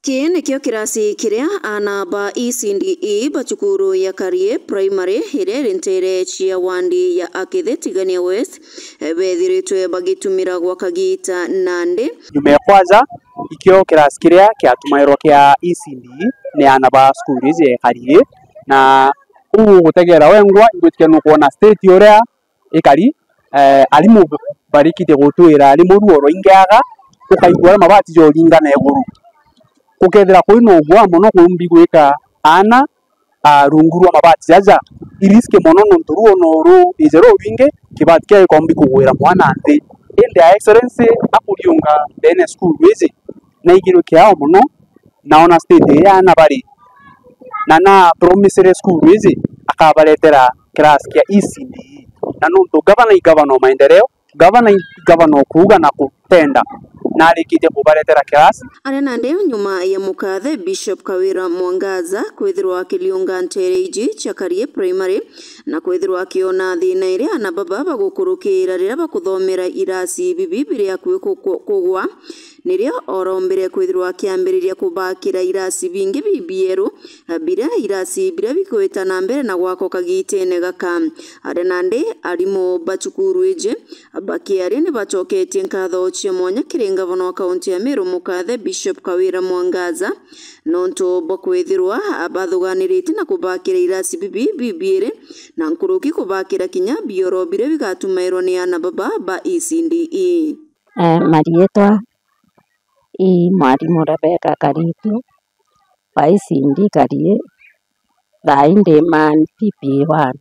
Kĩĩ nĩkĩo kĩraci kĩrĩa ana ba ECDE bacukuru ya Karie Primary ĩrĩa ĩrĩ ntere cia wandi ya Akithe Tigania West bethiritwe bagitumira gwa kagita Nandi. Nyuma ya kwanza ikio kirasi kiria kiatumairwo kia ECDE ni ana ba skuru ici ya Karie na gutegera wengwa igwitikia nukuona state uria ikari alimu barikite gutwira alimu ruoro ingiaga ukaigua mabati joringana iguru ukethera kwino gwa muno kumbi gwika ana runguru mabati jaja iriske muno nturuo noru izero winge kibati kia ikombi kugwira mwana nthi inde ya excellency akuriunga bene school wizi na igiru kiao muno naona state ya ana bari na promisere school wizi akabaletera class kia ECDE na nuntu governor maendeleo governor kuuga na kutenda na alikite kubaletera class Ari Nandi nyuma ya mukathe Bishop Kawira Mwangaza kwithirwa akiliunga ntereiji cha Karie Primary na kwithirwa akiona thina iria ana baba bagukurukira rira bakuthomera irasi bibi biria kugwa nirio orombere kwithirwa akiambiriria kubakira irasi bingi bibieru bira irasi bira bikuita na mbere na gwako kagitene gaka. Ari Nandi arimo bacukuru ije bakiari ni bacoketie nkatho cia mwanya kiringa gavana wa kaunti ya Meru mukathe Bishop Kawira Mwangaza nonto bakwithirwa bathuganirite na kubakira irasi bibire na nkuruki kubakira kinya bioro bire bigatumairwo ni ana baba ba ECDE. Marietwa mwarimu Rebecca Karitu wa ECDE Karie thainde man PP1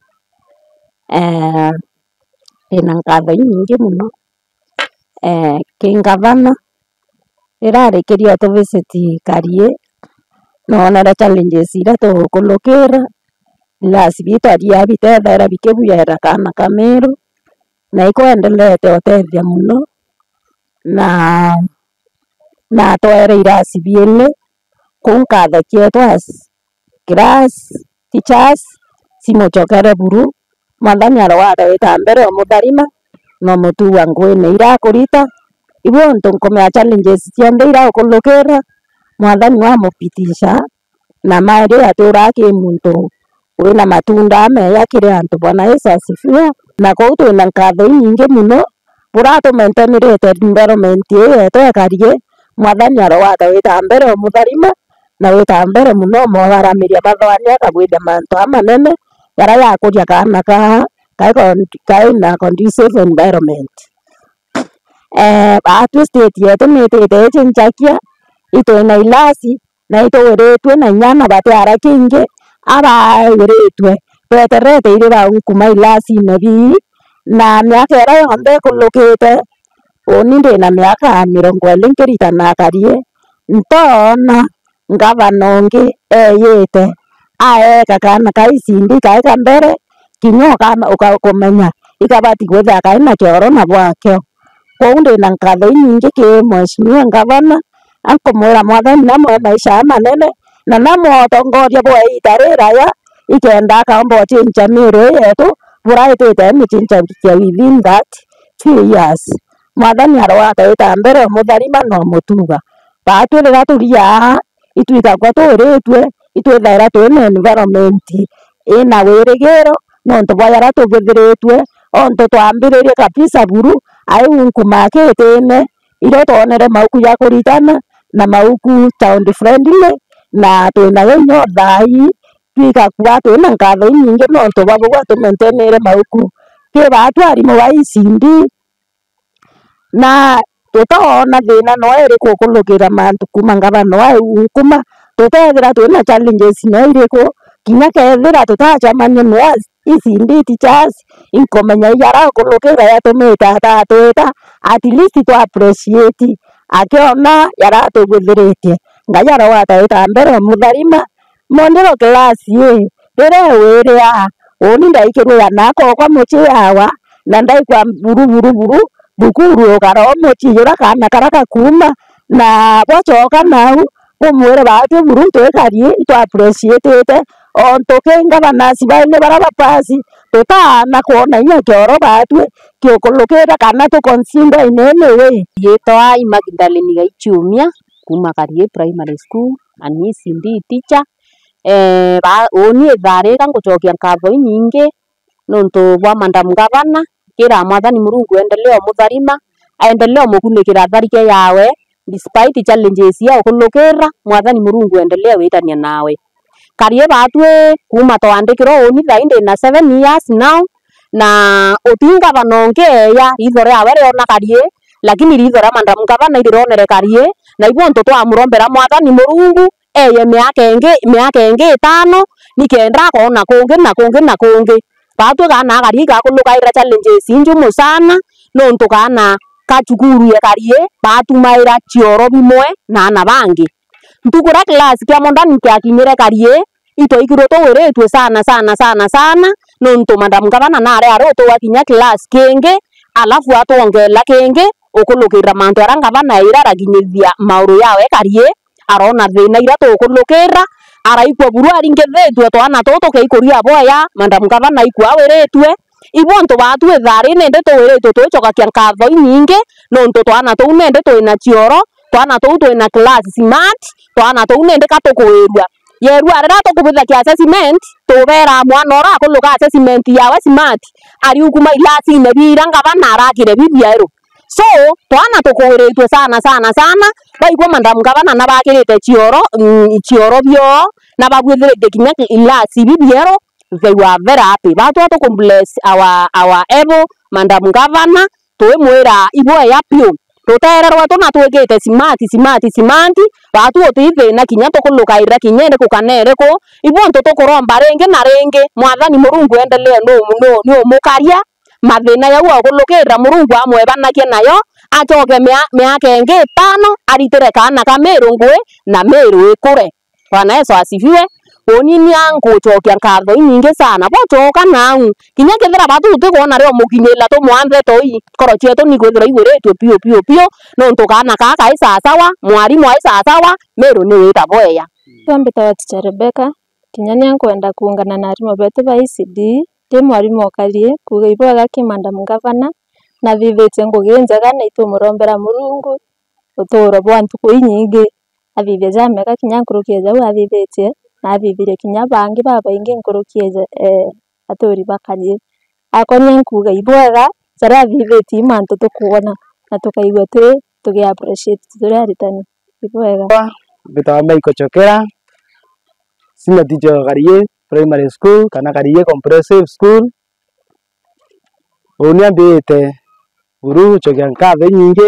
ina nkatho nyingi muno kingavana irarikiria tu visit Karie nonera challenges ira tukulukira lasi bitwaria bitethera bikibuyera kana Kameru na ikwendelete otethia muno na twere irasi biene kunkatha kietwas class teachers simochokere buru mwathani arwara wita mbere omutharima no mutua ngwine irakurita ibo ntunkomea challenges cianthe irakulukira mwathani wa mupitisha na mairi aturaki muntu wina matunda meya kiri antu Bwana Yesu asifiwe na kou twina nkatho nyingi muno buratumentemirite environment yetu ya Karie mwathani arwara wita mbere omutharima na wita mbere muno mwaramiria bathwani akagwida mantu amanene yara yakuria kana kai na conducive environment. Atu state yetu nitite chinchakia itwina ilasi na itwiritwe na nyana batiara kingi abawiritwe beterete iri baukuma ilasi nabii na miaka ira yonthe kulukite uni ndina miaka 20 nkirita na Karie ntona ngavana ungi eyite aeka kana kaisindi kaeka mbere kinyo kama ukamenya ikabati gwetha kaina kioro na bwakyo kou ndina nkatho nyingi ki mheshimiwa ngavana ankumwira mwathani namwe maisha manene na namwotongoria bwa itarira ya ikenda akaomba chinja Meru yetu buraitite michinja kia within that 2 years mwathani arwata wita mbere omutharima no mutuga batwirira turia itwika kwa turitwe itwithaira twina environment ina wirigiro nontu bwayara tubithiritwe onto twambiririe kabisa buru aiunkumakitine iro twonere mauku ya kuritana na mauku child friendly na twina yenyo thai twika kwa twina nkatho nyingi nontu babo gwatumentenere mauku ki batu arimu wa ECDE na tutona thina no iri kukulukira mantu kuma ngavana wa unkuma tutethira twina challenges no iriku kinya kethira tutacamania no ECDE teachers inkomenya yara kulukira yatumita tatwita at least to appreciate akiona yara tugwithiritie ngai arwata wita mbere omutharima mondero class ye rire wiria uni ndaikirwa nako kwa muchi yawa na ndaikwa buru bukuru ukaro muchi yura kana karaka kuma na gwachoka nau umwire batu buru twikarie to appreciate onto ngavana sibaine barabapasi tutana kuona inya kioro batwe kiukulukira kana tu consider inene we yetwa Magdalene Gaichumia kuma Karie Primary School and ECD teacher oni thari ngucokia ngatho nyingi nontu bwa Madam Governor kira mwathani Murungu endelea mutharima aendelea mukunikira tharike yawe despite challenges ya ukulukira mwathani Murungu endelea witania nawe Karie batwe kuma twandikirwo oni thainde na 7 years now na utinga banonge ya ithore yawe riona Karie lakini ithore Madam Governor irironere Karie na ibo ntu twamurombera mwathani Murungu eye miaka ingi 5 nikenda kona kungi batwe kana Karie gakulukaira challenges injumu sana nontu kana kachukuru ya Karie batumaira chioro bimwe na ana bangi ntukura class kya mondani kya kinyire Karie ito ikiro to weretwe sana nontu Madam Governor nare aroto wakinya class kenge alafu atongela kenge ukulukira mantu ara Governor iraraginyithia mauru yawe Karie arona thina ira tukulukira araikwa buru aringethetwe twana toto keikuria boya Madam Governor ikwa weretwe ibonto batwe thari nende tuwiretwe twicokakia ngatho nyingi nontu twana tou nende twina chioro twana tou twina class smart twana tou nende katukuirua yerua rira tukubithakia assessment tubera mwana ora kuluka assessment yawe smart ari ukuma ilasi ne bira Governor arakire bibiero so twana tukuwiretwe sana baigwa Madam Governor na bakirite chioro bio na bagwithirite kinya ilasi bibiero they were very happy batwa to bless our able Madam Governor twimwira ibwe ya pio tutererwa tuna twigite smart batu otithi na kinya tukulukaira kinyende kukanere ko ibwe ntu tukuromba ringi na ringi mwathani Murungu endelee no mukaria mathina ya ukulukira Murungu amwebanakie nayo acoke miaka ingi 5 aritire kana kameru ngwe na meru ikure Bwana Yesu asifiwe onini angucokia ngatho nyingi sana bocoka nau kinya kethira batu tukwona rio mukinyela to mwanthe toi koro chieto ni kwethira igwiretwe pio nontu kana kaka isasawa mwarimu isasawa meru ni wita boya twambita wa Teacher Rebecca kinya ni ankwenda kuungana na arimu betu ba ECD ndi mwarimu Karie kuga ibwega ki Madam Governor na vivete ngugi njega na itumurombera Murungu uturo bwa ntuku nyingi avivye jameka kinya nkurukie jau avivete na avivire kinya bangi babaingi nkurukie atori bakarie akonya nkuga ibwega sara avivete mantu tukuona na tukaigwa tuge appreciate turi aritani ibwega bitawa Michael Chokera senior teacher Karie Primary School kana Karie Comprehensive School uniambite buru chokia ngatho nyingi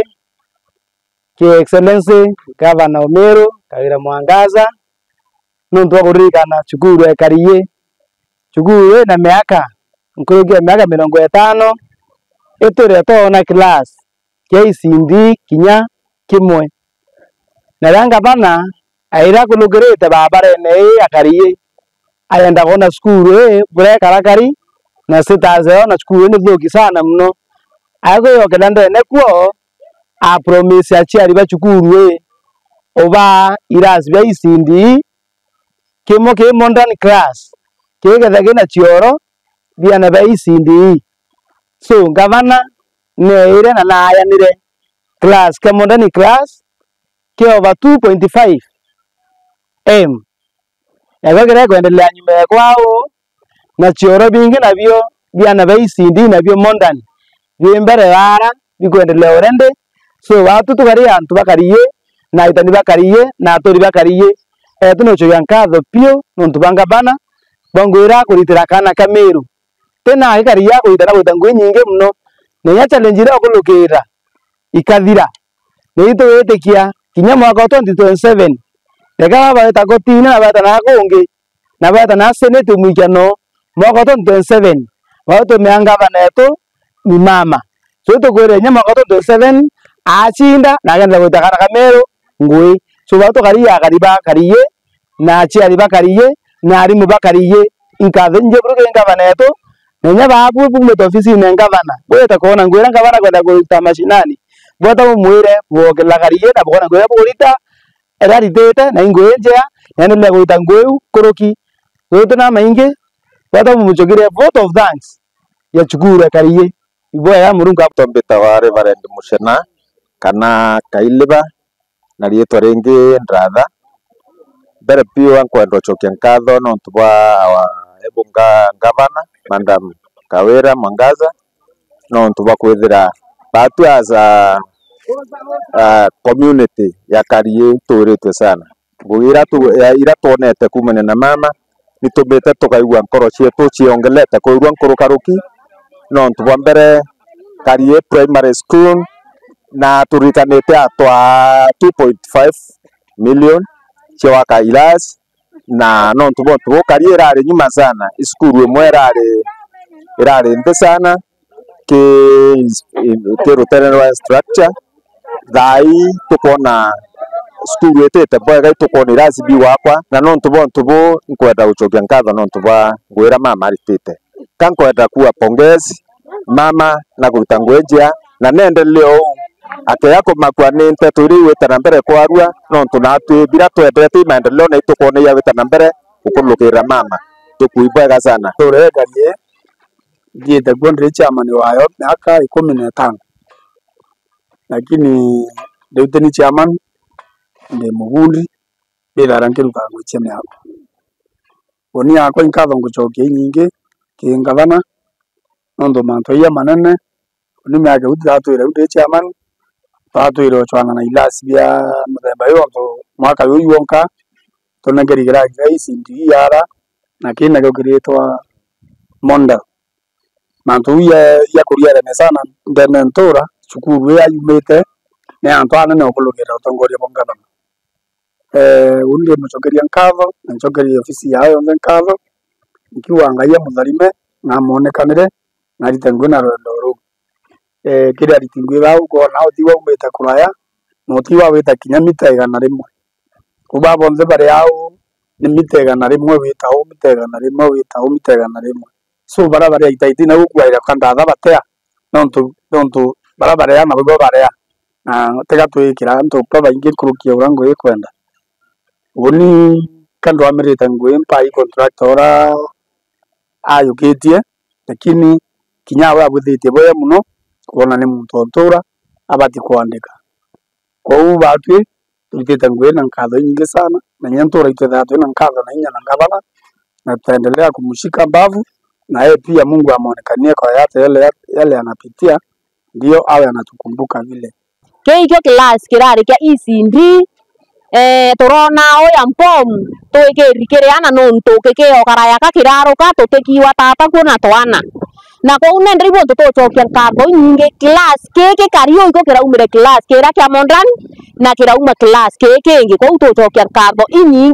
ki excellency Governor Omeru Kawira Mwangaza nontu akuririkana cukuru ya Karie cukuru na miaka nkurugia miaka 50 ituri tona class kia ECD kinya kimwe na ranga bana aira kulugirite babarene ya Karie ayenda kona cukuru bure karakari na sitaze na cukuru ni thuki sana mno ago yokenda ndene kuo a promise achiari ba cukuru oba irasi bya ECD kimo ke modern class kegetha gina chioro biana ba ECD so Governor neire na nayanire class ke modern class ke over 2.5 m yagagere kuendelea nyume kwao na chioro bingi nabyo biana ba ECD nabyo modern bimbere bara bikuendelea orende so watu tukari antu bakarie na itani bakarie na atori bakarie tunocho yankatho pio nontu banga bana bangwira kuritira kana kameru tena ikaria kuitana kuitangwe nyingi mno nenya challenge ira okulukira ikathira niito wetikia kinya mwaka 2027 ega baita gotina baita na kungi na baita na senate mwikano mwaka 2027 watu meanga baneto ni mama so tukwere nya mwaka 2027 achinda na agenda kuitakana kameru ngui so watu karia kariba karie na achiari bakarie na arimu bakarie inkathe nje buruke ngabaneto nenya babu bumwe ofisi ne ngabana bweta kuona ngwira ngabana kwenda kuita mashinani bweta mwire bwogela karie na bwona ngwira bwita erari tete na ingwenje yani le kuita ngweu kuruki wetu na mainge bweta mumuchogire vote of thanks ya chukura karie ibwa ya Murungu tombita wa Reverend Mushena kana Kailiba na rietwa ringi Ndratha. Mbere piu ankwenda ucokia nkatho nontu bwa ebunga gavana Madam Kawira Mwangaza nontu bwa kwithira batu as a community ya Karie turitwe sana. Ngugira ira tuonete kumana na mama nitumite tukaigua nkoro cietu ciongelete kuirua nkurukaruki nontu bwa mbere Karie Primary School na turikanite atwa 2.5 million cia kailas na nontu bwa Karie irari nyuma sana. Iskuru imwe irari nthi sana ki rutenere structure thai tukona skuru etete bwega itukona irasibi wakwa na nontu bwa nkwenda gucokia nkatho nontu bwa ngwira mama aritite kankwenda kuwa pongezi mama na kuruta ngwenjia na nendeleo ake yako makwa ni nteto iri witana mbere kwarua nontu natwi bira twendete maendeleo na itukona ya witana mbere gukulukira mama tukuibwega sana turegarie ndiete kuondire chairman wayo miaka 15 lakini deputy chairman ndi mugundi bila nkiruka ngwichia miaka oni yakwa inkatho ngucokia nyingi kingavana nontu mantu ya manene oni miaka uthatwire ndi chairman twatwire ochwana na ilasi bia muthemba yontu mwaka uyu wonka tunengerigira ICD yara na kina gokiritwa Monda mantu ya kuriere sana ndene ntura cukuru ya yumite ne antwana ne okulugira utongoria bongana undi mucokeria nkatho na ncokeria ofisi yao yonse nkatho ikiwa ngai mutharime na monekanire na ritengwe na rwendo ru kiri aritingwe bau kona utiwa umita kuraya no utiwa wita kinya mitega na rimwe kuba bonze bare yao ni mitega na rimwe wita o mitega na rimwe wita o mitega na rimwe so barabara itaiti na gukwaira kandatha batea nontu barabara ya nabo bare na tega twikira ntu kwa ingi kurukia urango ikwenda uni kando amerita ngwe mpai contractora ayukitie lakini kinyawe abuthitie boye muno kuona ni muntu ntura abati kuandika kwa hiyo batu tuliteta ngwe na nkatho nyingi sana na nyentura itethatu na nkatho na inya na ngavana na tutaendelea kumshika mbavu na yeye pia Mungu amuonekanie kwa yale anapitia ndio awe anatukumbuka vile kikyo class kirari kia ECD turona oya mpom twikirikiriana nontu kikio karaya kakiraruka tutikiwa tata kuona twana na kwa une ndribo tutochokia nkatho nyingi class kiki Kario iko kiraumire class kira kia Modern na kirauma class kiki kwa utochokia nkatho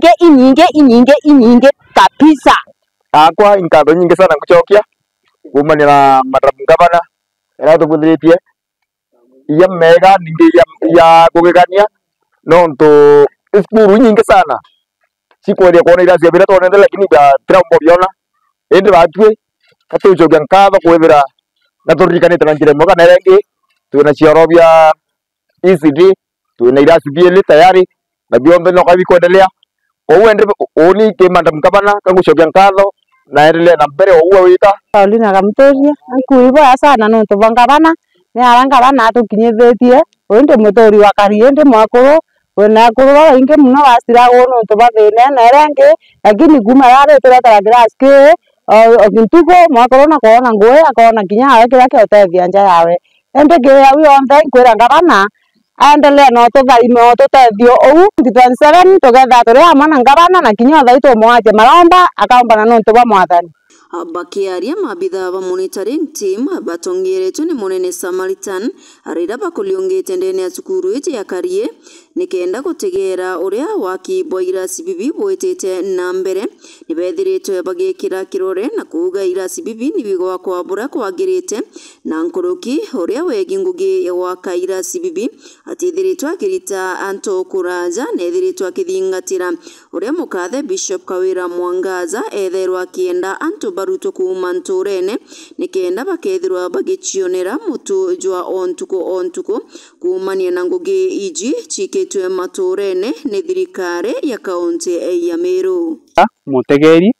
inyinge kabisa akwa inkatho nyingi sana ngucokia kumania na Madam Gavana era tubuthitie ya mega ningi ya kugegania nontu iskuru nyingi sana sikweria kuona irasi bila tonende lakini ya trambo biona ende batwe katucokia nkatho kwithira na turirikanite na njira moga na rengi twina ciorobia ECD twina irasi bieli tayari na biombe no kabi kuendelea ouende oni ke Madam Gavana kangucokia nkatho na endelea na mbere uwe wita Paulina Kamtoria akuibo sana nontu bangavana ni arangavana atukinyithetie undi mutori wa Karie ndi mwakuru wena kurwa inge muno wasira nontu bathine na rengi lakini kuma yare turetara glass ke ogintugo mwakuru na kuona ngwe akona kinya kira ke utethia nja yawe ende ge awi onthe kwira ngavana aendelee no tuthaime tutethio ou 27 tugetha turi amwe na ngavana na kinya thaito mwache maromba akaomba na nontu ba mwathani bakiaria mabitha ba monitoring team batongeretwe ni munene Samaritan arira bakuliongete ndene ya cukuru ije ya Karie nikenda gutegera uria waki boira sibibi bwetete na mbere nibethiritwe bagikira kirore na kuga ira sibibi nibigwa kwa bura kwagirite na nkuruki uria wegi ngugi ya waka ira sibibi atithiritwe akirita anto kuraja nethiritwe akithingatira uria mukathe Bishop Kawira Mwangaza etherwa kienda anto baruto kuma nturene nikenda bakethirwa bagichionera mutu jwa ontuko kumania na ngugi iji chiketwe maturene ni thirikari ya kaunti ya Meru mutegeri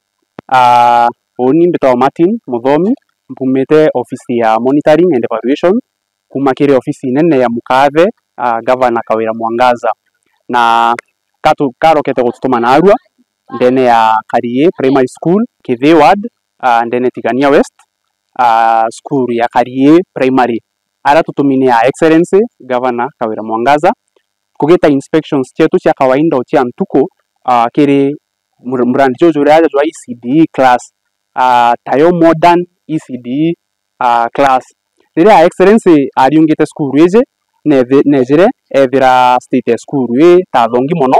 oni ndito Martin Muthomi mpumite ofisi ya monitoring and evaluation kuma kire ofisi nene ya mukathe Governor Kawira Mwangaza na karokete gututuma narua ndene ya Karie Primary School Kithi Ward ndene Tigania West school ya Karie Primary ara tutumine ya Excellency Governor Kawira Mwangaza kugeta inspections chetu cia kawaida cia ntuko kiri murandi jojo raja jwa ECD class tayo modern ECD class rira Excellency ariungite school ije nejire ethira state school ta thongi mono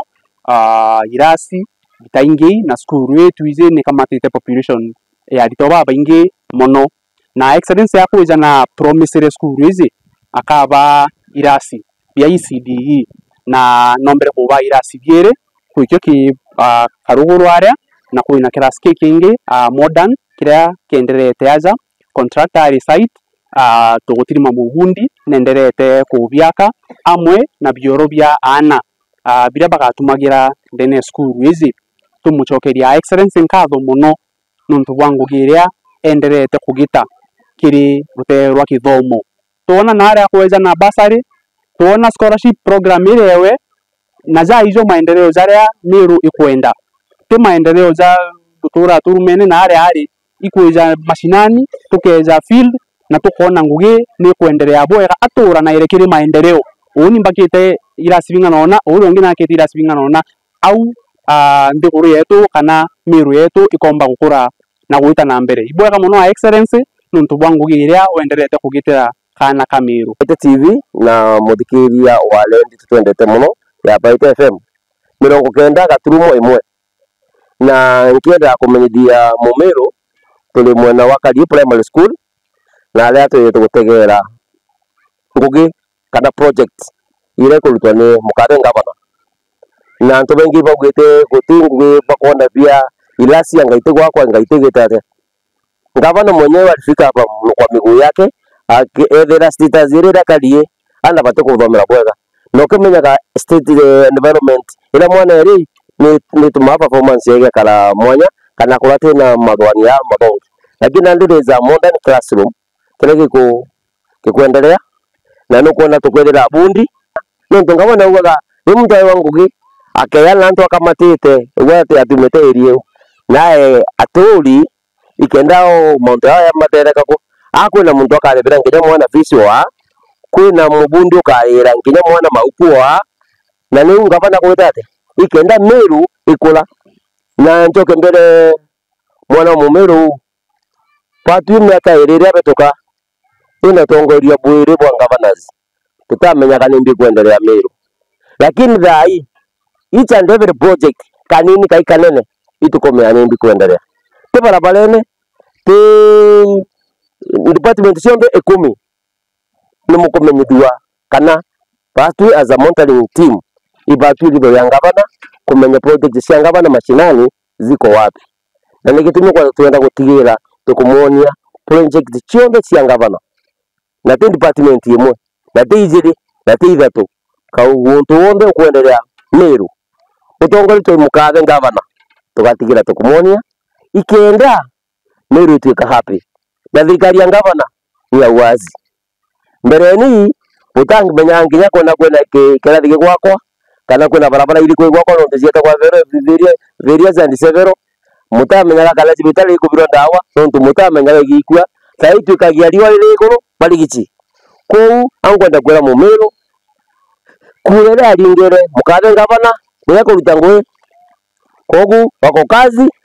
irasi bitaingi na school tuize ni kamatite population ya ditoba baingi mono na Excellency yakuja na promissory school ije akaba irasi bya ECD na nombere kuba irasi biere kwikyo ki karuguru area na kuina class kingi modern kira kenderete aja contractor site tugutiri mamugundi nenderete kubyaka amwe na bioro bya ana bira bagatumagira ndene school izi tumuchokeria Excellency nkatho muno nuntu bwangu giria enderete kugita kiri ruterwa kithomo tuona na aria kuweza na basari tuona scholarship program irewe na za hizo maendeleo zaria Meru ikwenda te maendeleo za tutura turumene na aria ari ikuja mashinani tukeza field na tukona ngugi ni kuendelea bwega atura na irekire maendeleo uni mbakite irasibinga nona uri ongi nakite irasibinga nona au ndiguru yetu kana Meru yetu ikomba gukura na guita na mbere ibwega muno Excellency nuntu bwangu giria wenderete kugitira kana ka Meru TV na muthikiria wa lendi tutwendete muno ya Baita FM 90.1 na nkienda kumenyithia Mumeru tuli mwena wa Karie Primary School na aria tugutegera ngugi kana project ire kurutwa ni mukathe ngavana na antu bengi bagwite guti ngugi bakona bia ilasi ngaite gwakwa ngaite gitate ngavana mwenyewe alifika hapa kwa miguu yake ethera state zirira Karie ana bate kuthomera bwega no kimenyaga state environment ila mwana eri ni tuma performance yake kala mwanya kana kulate na madwani ya madongi lakini ndire za modern classroom kile kikuendelea na nukuona tukwendera bundi nonto ngabona ugaga ni mtu wangu gi akeyana nto akamatite wete atumete erio nae aturi ikendao monte ya matereka ko akwina muntu akarebera nginya mwana fisi wa kwina mubundi ukarira nginya mwana maupu wa na ni ngabana kwetate ikenda Meru ikula na njoke mbere mwana Mumeru patu miaka irire betoka ina tongoria bwire bwa governors tutamenya kana ndi kuendelea Meru lakini thai each and every project kanini kai kanene itukomea ndi kuendelea te barabarene te department cionde 10 ni mukumenyithua kana patu as a monitoring team ibatu lido ya ngavana kumenya project cia ngavana mashinani ziko wapi na nikitumi kwa tuenda gutigira tukumuonia project cionde cia ngavana na te department imwe na te ijiri na te ithatu kauntu wonde kuendelea Meru utongori tu mukathe ngavana tugatigira tukumuonia ikenda Meru tuika happy na thirikari ya ngavana ni awazi mbere ni utangi menya nginya kwenda kirathi gwakwa kana kwina barabara ili kwa gwakwa no ndiziete kwa veria za ndisevero mutamenya kana cibitari ikubirwa ndawa nontu mutamenya gikua sai tukagia riwa riri iguru barigici kou ankwenda kwira Mumeru kurera ringere mukathe ngavana ni kuruta ngui kogu wako kazi